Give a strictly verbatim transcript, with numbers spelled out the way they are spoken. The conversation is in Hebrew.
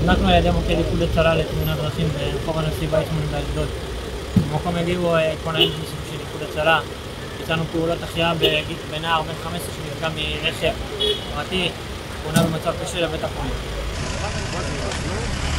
נבדקנו על ידי מוקד איחוד הצלה לתאונת דרכים ברחוב הנשיא ויצמן באשדוד. במקום הגיעו כוננים של איחוד הצלה. ביצענו פעולות החייאה בנער בן חמש עשרה שנפגע מרכב פרטי, פונה במצב קשה לבית החולים.